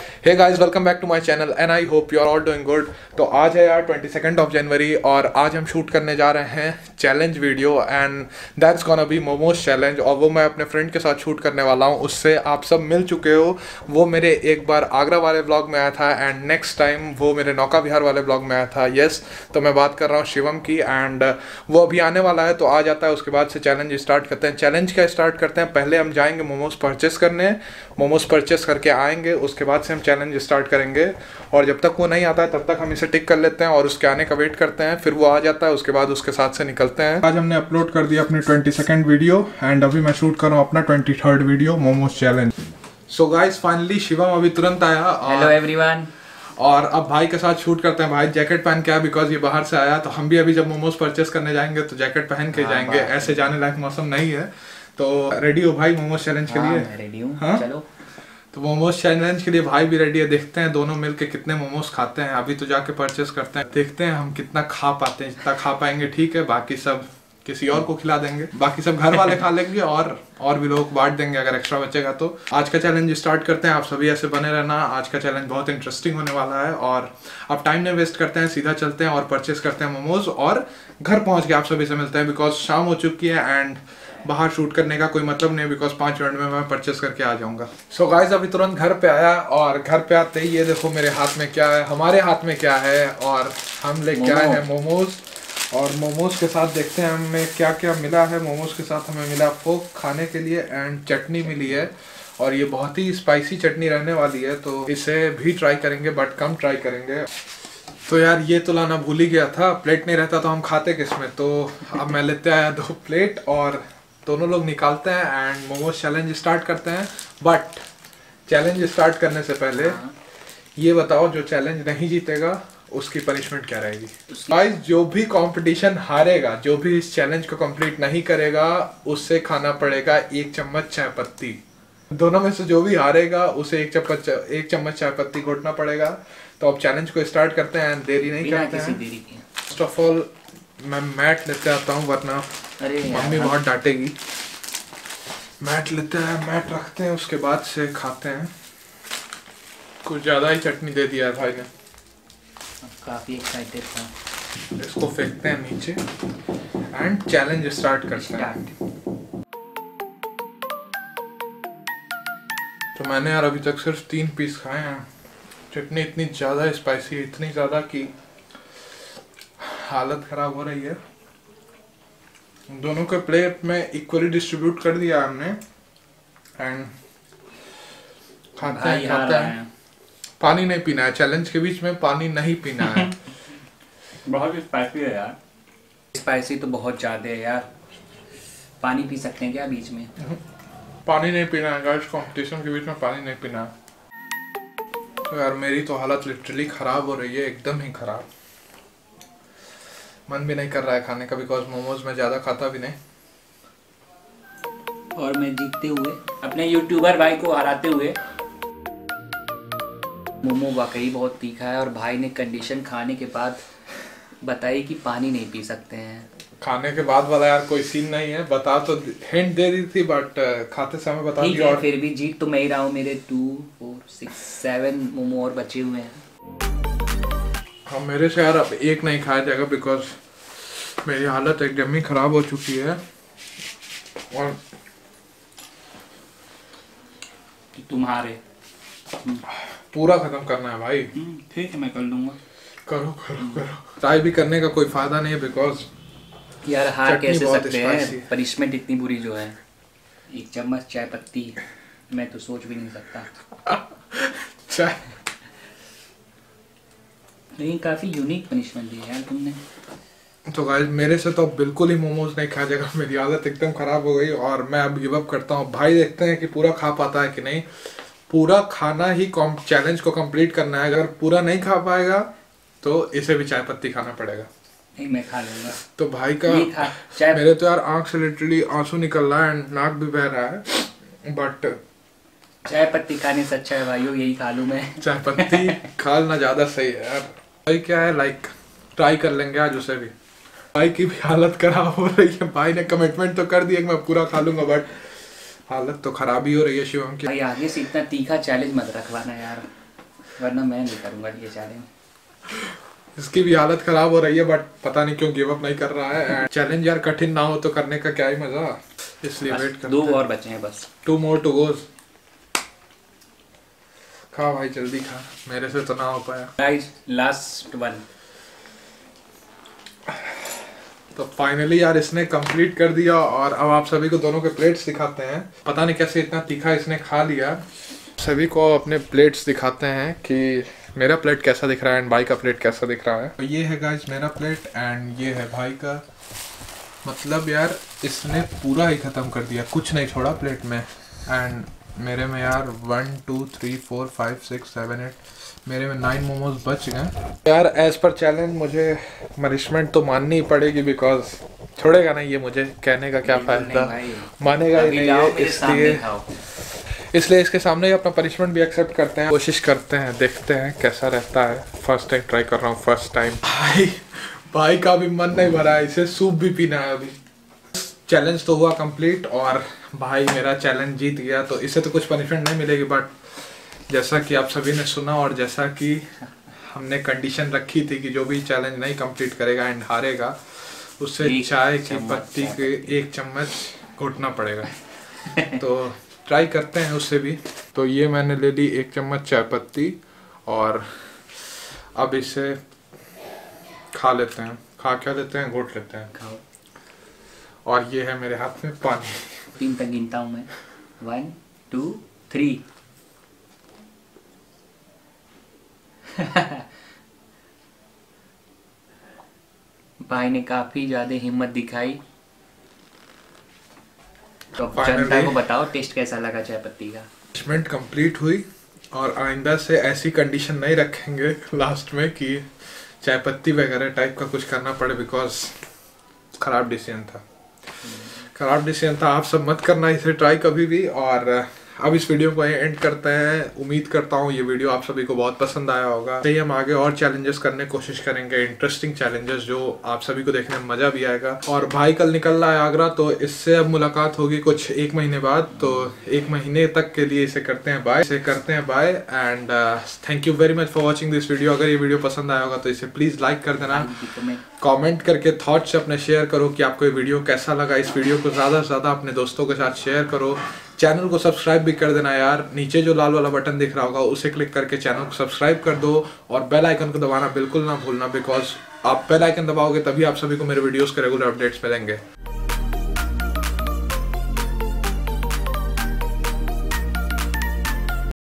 Hey guys, welcome back to my channel and I hope you are all doing good. तो आज है यार 22 of January और आज हम शूट करने जा रहे हैं challenge video and that's gonna be momos challenge. और वो मैं अपने फ्रेंड के साथ शूट करने वाला हूँ। उससे आप सब मिल चुके हो। वो मेरे एक बार आगरा वाले ब्लॉग में आया था एंड नेक्स्ट टाइम वो मेरे नौका विहार वाले ब्लॉग में आया था। यस, तो मैं बात कर रहा हूँ शिवम की एंड वो अभी आने वाला है, तो आ जाता है। उसके बाद से चैलेंज स्टार्ट करते हैं। चैलेंज क्या स्टार्ट करते हैं, पहले हम जाएंगे मोमोज परचेस करने, मोमोज परचेस करके आएंगे, उसके बाद से हम चैलेंज स्टार्ट करेंगे। और जब तक वो नहीं आता है तब तक हम इसे टिक कर लेते हैं और उसके आने का वेट करते हैं। फिर वो आ जाता है, उसके बाद उसके साथ से निकलते हैं। आज हमने अपलोड कर दिया अपनी 22nd वीडियो एंड अभी मैं शूट कर रहा हूँ अपना 23rd video momos challenge. So guys, finally Shivam अभी तुरंत आया। Hello everyone. और अब भाई के साथ शूट करते हैं। भाई जैकेट पहन के आया बिकॉज ये बाहर से आया। तो हम भी अभी जब मोमोज परचेस करने जाएंगे तो जैकेट पहन के जाएंगे, ऐसे जाने लायक मौसम नहीं है। तो रेडी हो भाई मोमोज चैलेंज के लिए? मैं रेडी हूँ। हाँ? चलो। तो मोमोज चैलेंज के लिए भाई भी रेडी है। देखते हैं दोनों मिलके कितने मोमोज खाते हैं। अभी तो जाके परचेस करते हैं, देखते हैं हम कितना खा पाते हैं। जितना खा पाएंगे ठीक है, बाकी सब किसी और को खिला देंगे, बाकी सब घर वाले खा लेंगे और भी लोगों को बांट देंगे अगर एक्स्ट्रा बचेगा तो। आज का चैलेंज स्टार्ट करते हैं। आप सभी ऐसे बने रहना, आज का चैलेंज बहुत इंटरेस्टिंग होने वाला है। और अब टाइम नहीं वेस्ट करते हैं, सीधा चलते हैं और परचेस करते हैं मोमोज और घर पहुंच के आप सभी से मिलते हैं बिकॉज शाम हो चुकी है एंड बाहर शूट करने का कोई मतलब नहीं बिकॉज 5 मिनट में मैं परचेस करके आ जाऊंगा। सो गाइस, अभी तुरंत घर पे आया और घर पे आते ही ये देखो मेरे हाथ में क्या है, हमारे हाथ में क्या है। और हम लेके आए हैं मोमोज और मोमोज के साथ देखते हैं हमें क्या क्या मिला है। मोमोज के साथ हमें मिला फोक खाने के लिए एंड चटनी मिली है और ये बहुत ही स्पाइसी चटनी रहने वाली है, तो इसे भी ट्राई करेंगे बट कम ट्राई करेंगे। तो यार ये तो लाना भूल ही गया था, प्लेट नहीं रहता तो हम खाते किसमें। तो अब मैं लेते आया 2 प्लेट और दोनों लोग निकालते हैं एंड मोमोज चैलेंज स्टार्ट करते हैं। बट चैलेंज स्टार्ट करने से पहले ये बताओ, जो चैलेंज नहीं जीतेगा उसकी पनिशमेंट क्या रहेगी? गाइस, जो भी कंपटीशन हारेगा, जो भी इस चैलेंज को कंप्लीट नहीं करेगा, उससे खाना पड़ेगा 1 चम्मच चाय पत्ती। दोनों में से जो भी हारेगा उसे 1 चम्मच चाय पत्ती घोटना पड़ेगा। तो अब चैलेंज को स्टार्ट करते हैं, देरी नहीं करते हैं। फर्स्ट ऑफ ऑल मैं मैट लेते आता हूँ वरना मम्मी बहुत डांटेगी। मैट लेते हैं, मैट रखते हैं, उसके बाद से खाते हैं। कुछ ज्यादा ही चटनी दे दिया है भाई ने, काफी एक्साइटेड था। इसको फेंकते हैं नीचे एंड चैलेंज स्टार्ट करते हैं। तो मैंने यार अभी तक सिर्फ 3 पीस खाए हैं। चटनी इतनी ज्यादा स्पाइसी है, इतनी ज्यादा कि हालत खराब हो रही है। दोनों के प्लेट में इक्वली डिस्ट्रीब्यूट कर दिया हमने एंड खाते हैं। पानी नहीं पीना है, चैलेंज के बीच में पानी नहीं पीना है। बहुत स्पाइसी है यार। स्पाइसी तो बहुत ज्यादा है यार। पानी पी सकते हैं क्या बीच में? पानी नहीं पीना है गाइस, कंपटीशन के बीच में पानी नहीं पीना है। तो यार मेरी तो हालत लिटरली खराब हो रही है, एकदम ही खराब। मन भी नहीं कर रहा है खाने का बिकॉज मोमोज में ज्यादा खाता भी नहीं। और मैं जीतते हुए, अपने यूट्यूबर भाई को हराते हुए। मोमो वाकई बहुत तीखा है और भाई ने कंडीशन खाने के बाद बताई कि पानी नहीं पी सकते हैं। खाने के बाद वाला यार कोई सीन नहीं है, बता तो हिंट दे दी थी बट खाते समय बता दी। और फिर भी जीत तो मैं ही रहा हूँ। मेरे 2, 4, 6, 7 मोमो और बचे हुए हैं। हाँ, मेरे से यार अब एक नहीं खाया जाएगा बिकॉज मेरी हालत एकदम ही खराब हो चुकी है। और तुम्हारे पूरा खत्म करना है भाई। ठीक है, मैं कर लूंगा। करो ट्राई भी करने का कोई फायदा नहीं है बिकॉज यार हार कैसे सकते हैं? पनिशमेंट इतनी बुरी जो है, 1 चम्मच चाय पत्ती, मैं तो सोच भी नहीं सकता। चाय लेकिन काफी यूनिक पनिशमेंट दी है यार तुमने। तो गाइस, मेरे से तो बिल्कुल ही मोमोज नहीं खाया जाएगा। मेरी हालत एकदम खराब हो गई और मैं अब गिव अप करता हूँ। भाई देखते हैं कि पूरा खा पाता है कि नहीं। पूरा खाना ही चैलेंज को कंप्लीट करना है। अगर पूरा नहीं खा पाएगा तो इसे भी चाय पत्ती खाना पड़ेगा। नहीं, मैं खा लूंगा। तो भाई का मेरे तो यार आंख से लिटरली आंसू निकल रहा है एंड नाक भी बह रहा है। बट चाय पत्ती खाने से अच्छा है भाइयों यही खा लूं मैं। चाय पत्ती खाना ज्यादा सही है यार। भाई क्या है, लाइक ट्राई कर लेंगे आज उसे भी। भाई की भी हालत खराब हो रही है। भाई ने कमिटमेंट तो कर दिया कि मैं पूरा खा लूंगा बट हालत तो खराब ही हो रही है शिवम की। भाई आगे से इतना तीखा चैलेंज मत रखवाना यार। वरना मैं नहीं करूँगा ये चैलेंज। इसकी भी हालत खराब हो रही है बट पता नहीं क्यों गिव अप नहीं कर रहा है। चैलेंज यार कठिन ना हो तो करने का क्या ही मजा, इसलिए वेट करते हैं। 2 और बचे हैं बस, 2 more to go। खा भाई जल्दी खा, मेरे से तो ना हो पाया। Guys last one. तो फाइनली यार इसने कंप्लीट कर दिया और अब आप सभी को दोनों के प्लेट्स दिखाते हैं। पता नहीं कैसे इतना तीखा इसने खा लिया। सभी को अपने प्लेट्स दिखाते हैं कि मेरा प्लेट कैसा दिख रहा है एंड भाई का प्लेट कैसा दिख रहा है। तो ये है गाइस मेरा प्लेट एंड ये है भाई का। मतलब यार इसने पूरा ही ख़त्म कर दिया, कुछ नहीं छोड़ा प्लेट में। एंड मेरे में यार 1 2 3 4 5 6 7 8 मेरे में 9 मोमोज बच गए। यार एज पर चैलेंज मुझे पनिशमेंट तो माननी ही पड़ेगी बिकॉज छोड़ेगा नहीं ये, मुझे कहने का क्या फ़ायदा, मानेगा ही नहीं है। इसलिए इसके सामने ही अपना पनिशमेंट भी एक्सेप्ट करते हैं, कोशिश करते हैं, देखते हैं कैसा रहता है। फर्स्ट टाइम ट्राई कर रहा हूँ, फर्स्ट टाइम। भाई का भी मन नहीं भरा है, इसे सूप भी पीना है अभी। चैलेंज तो हुआ कंप्लीट और भाई मेरा चैलेंज जीत गया, तो इसे तो कुछ पनिशमेंट नहीं मिलेगी बट जैसा कि आप सभी ने सुना और जैसा कि हमने कंडीशन रखी थी कि जो भी चैलेंज नहीं कंप्लीट करेगा एंड हारेगा उससे चाय की पत्ती के 1 चम्मच घुटना पड़ेगा। तो ट्राई करते हैं उससे भी। तो ये मैंने ले ली 1 चम्मच चाय पत्ती और अब इसे खा लेते हैं, खा क्या लेते हैं, घोट लेते हैं। खाओ। और ये है मेरे हाथ में पानी। 3 तक गिनता हूँ मैं, 1 2 3। भाई ने काफी ज्यादा हिम्मत दिखाई। तो जनता को बताओ टेस्ट कैसा लगा चाय पत्ती का। पनिशमेंट कंप्लीट हुई और आइंदा से ऐसी कंडीशन नहीं रखेंगे लास्ट में कि चाय पत्ती वगैरह टाइप का कुछ करना पड़े बिकॉज खराब डिसीजन था, खराब डिसीजन था। आप सब मत करना इसे ट्राई कभी भी। और अब इस वीडियो को एंड करते हैं। उम्मीद करता हूँ ये वीडियो आप सभी को बहुत पसंद आया होगा। तो हम आगे और चैलेंजेस करने की कोशिश करेंगे, इंटरेस्टिंग चैलेंजेस जो आप सभी को देखने में मजा भी आएगा। और भाई कल निकल रहा है आगरा, तो इससे अब मुलाकात होगी कुछ 1 महीने बाद। तो 1 महीने तक के लिए इसे करते हैं bye and thank you very much for watching this video. अगर ये वीडियो पसंद आया होगा तो इसे प्लीज लाइक कर देना, कमेंट करके थॉट्स अपने शेयर करो कि आपको ये वीडियो कैसा लगा। इस वीडियो को ज़्यादा से ज़्यादा अपने दोस्तों के साथ शेयर करो। चैनल को सब्सक्राइब भी कर देना यार, नीचे जो लाल वाला बटन दिख रहा होगा उसे क्लिक करके चैनल को सब्सक्राइब कर दो और बेल आइकन को दबाना बिल्कुल ना भूलना बिकॉज आप बेल आइकन दबाओगे तभी आप सभी को मेरे वीडियोस के रेगुलर अपडेट्स मिलेंगे।